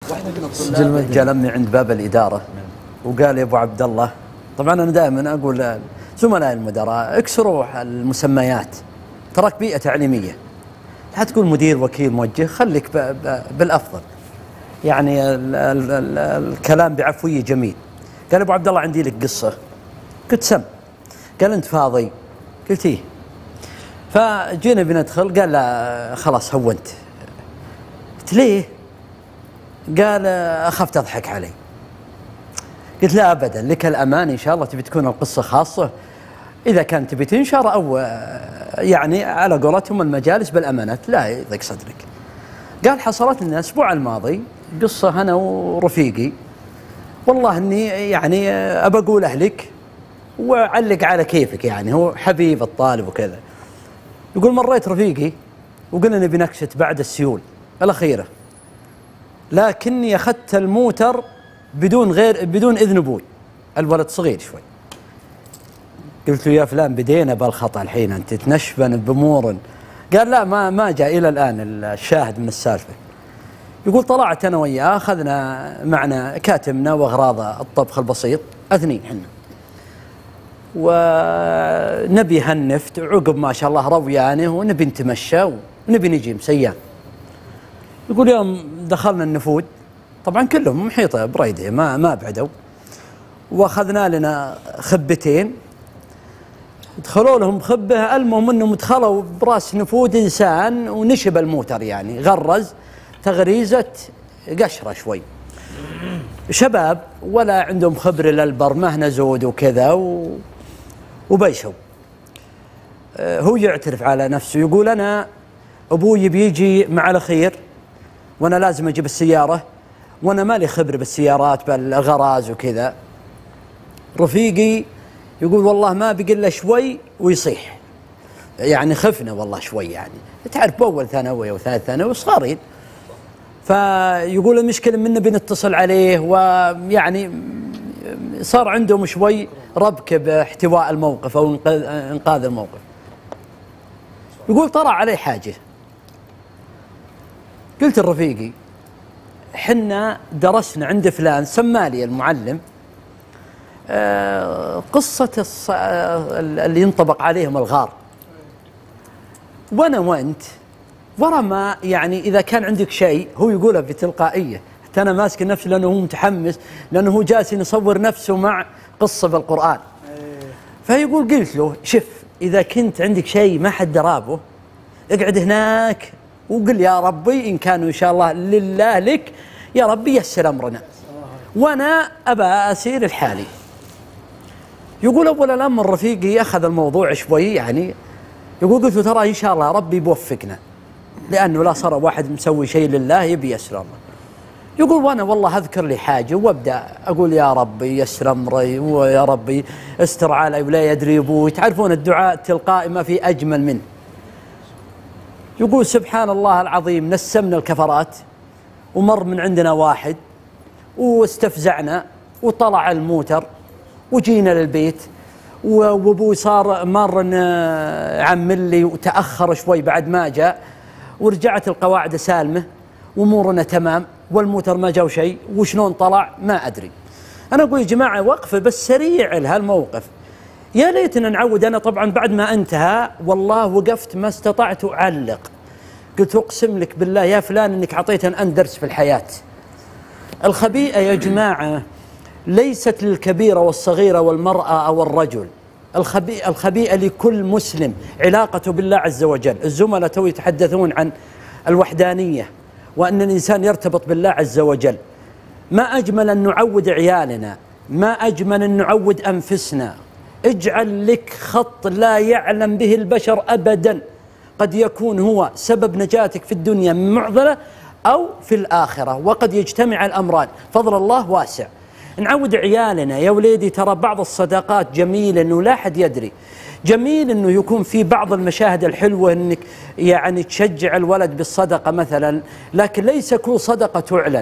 واحدة من الطلاب جاء لمي عند باب الإدارة وقال يا أبو عبد الله، طبعا أنا دائما أقول زملاء المدراء اكسروا المسميات، تراك بيئة تعليمية، لا تقول مدير وكيل موجه، خليك بالأفضل، يعني الكلام بعفوية جميل. قال أبو عبد الله عندي لك قصة. قلت سم. قال أنت فاضي؟ قلت إيه. فجينا بندخل، قال لا خلاص هونت. قلت ليه؟ قال أخاف تضحك علي. قلت لا أبدا، لك الأمان إن شاء الله. تبي تكون القصة خاصة، إذا كان تبي تنشر أو يعني على قولتهم المجالس بالأمانات لا يضيق صدرك. قال حصلت لنا الأسبوع الماضي قصة أنا ورفيقي، والله إني يعني أبى أقول أهلك وعلق على كيفك، يعني هو حبيب الطالب وكذا. يقول مريت رفيقي وقلنا نبي نكشت بعد السيول الأخيرة، لكني أخذت الموتر بدون إذن أبوي، الولد صغير شوي. قلت له يا فلان بدينا بالخطأ الحين، أنت تنشبن بأمور. قال لا ما جاء إلى الآن الشاهد من السالفة. يقول طلعت أنا وياه، أخذنا معنا كاتمنا وأغراض الطبخ البسيط، اثنين حنا، ونبي هالنفت عقب ما شاء الله رويانه، ونبي نتمشى ونبي نجي مسيان. يقول يوم دخلنا النفود، طبعا كلهم محيطة بريده ما بعدوا، واخذنا لنا خبتين، دخلوا لهم خبه، المهم انهم دخلوا براس نفود انسان ونشب الموتر، يعني غرز تغريزة قشرة شوي. شباب ولا عندهم خبرة للبرمه، نزود وكذا وبيشوا. هو يعترف على نفسه، يقول أنا أبوي بيجي مع الخير وأنا لازم أجيب السيارة، وأنا مالي خبرة بالسيارات بالغراز وكذا. رفيقي يقول والله ما بقى شوي ويصيح، يعني خفنا والله شوي، يعني تعرف بأول ثانوي وثالث ثانوي صغارين. فيقول المشكلة منا بنتصل عليه، ويعني صار عندهم شوي ربكة باحتواء الموقف أو إنقاذ الموقف. يقول طرأ علي حاجة. قلت لرفيقي حنا درسنا عند فلان، سمالي المعلم قصة اللي ينطبق عليهم الغار، وأنا وأنت ورا ما يعني إذا كان عندك شيء هو يقوله بتلقائية، حتى أنا ماسك نفسي لأنه هو متحمس، لأنه هو جالس يصور نفسه مع قصة بالقرآن. فيقول قلت له شوف، إذا كنت عندك شيء ما حد درابه اقعد هناك وقل يا ربي إن كانوا إن شاء الله لله لك يا ربي يسر أمرنا، وأنا أبى أسير الحالي. يقول أول الأمر رفيقي أخذ الموضوع شوي، يعني يقول قلت له ترى إن شاء الله ربي بوفقنا، لأنه لا صار واحد مسوي شيء لله يبي يسر أمره. يقول وأنا والله أذكر لي حاجة وأبدأ أقول يا ربي يسر أمري، ويا ربي استر علي ولا يدري أبوي. تعرفون الدعاء التلقائي ما في أجمل منه. يقول سبحان الله العظيم نسمنا الكفرات، ومر من عندنا واحد واستفزعنا وطلع الموتر وجينا للبيت، وابوي صار مر عمل لي وتأخر شوي بعد ما جاء، ورجعت القواعد سالمة وامورنا تمام، والموتر ما جاو شيء، وشلون طلع ما أدري. أنا أقول يا جماعة وقفة بس سريع لهالموقف، يا ليتنا نعود. أنا طبعا بعد ما انتهى والله وقفت ما استطعت أعلق، قلت أقسم لك بالله يا فلان إنك عطيتنا أن درس في الحياة. الخبيئة يا جماعة ليست للكبيرة والصغيرة والمرأة أو الرجل، الخبيئة لكل مسلم علاقته بالله عز وجل. الزملاء تو يتحدثون عن الوحدانية وأن الإنسان يرتبط بالله عز وجل. ما أجمل أن نعود عيالنا، ما أجمل أن نعود أنفسنا. اجعل لك خط لا يعلم به البشر أبدا، قد يكون هو سبب نجاتك في الدنيا من معضلة أو في الآخرة، وقد يجتمع الأمران، فضل الله واسع. نعود عيالنا يا وليدي، ترى بعض الصداقات جميلة أنه لا أحد يدري، جميل أنه يكون في بعض المشاهد الحلوة أنك يعني تشجع الولد بالصدقة مثلا، لكن ليس كل صدقة تعلن.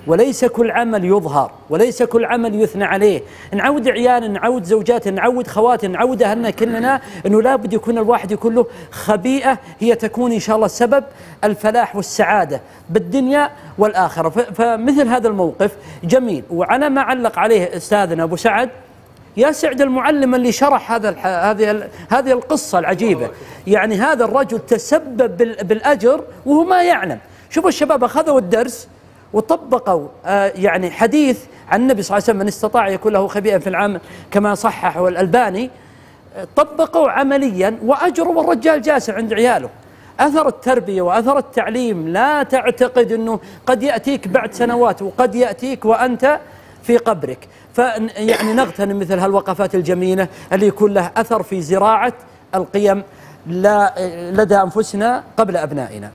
وليس كل عمل يظهر، وليس كل عمل يثنى عليه. نعود عيالنا، نعود زوجاتنا، نعود خواتنا، نعود أهلنا كلنا أنه لابد يكون الواحد يكون له خبيئة هي تكون إن شاء الله سبب الفلاح والسعادة بالدنيا والآخرة. فمثل هذا الموقف جميل. وعلى ما علق عليه أستاذنا أبو سعد، يا سعد المعلم اللي شرح هذه القصة العجيبة. يعني هذا الرجل تسبب بالأجر وهو ما يعلم. شوفوا الشباب أخذوا الدرس وطبقوا يعني حديث عن النبي صلى الله عليه وسلم: من استطاع يكون له خبيئا في العمل كما صححه الألباني. طبقوا عمليا وأجروا، والرجال جالس عند عياله. أثر التربية وأثر التعليم لا تعتقد أنه قد يأتيك بعد سنوات، وقد يأتيك وأنت في قبرك. فيعني نغتنم مثل هالوقفات الجميلة اللي يكون له أثر في زراعة القيم لدى أنفسنا قبل أبنائنا.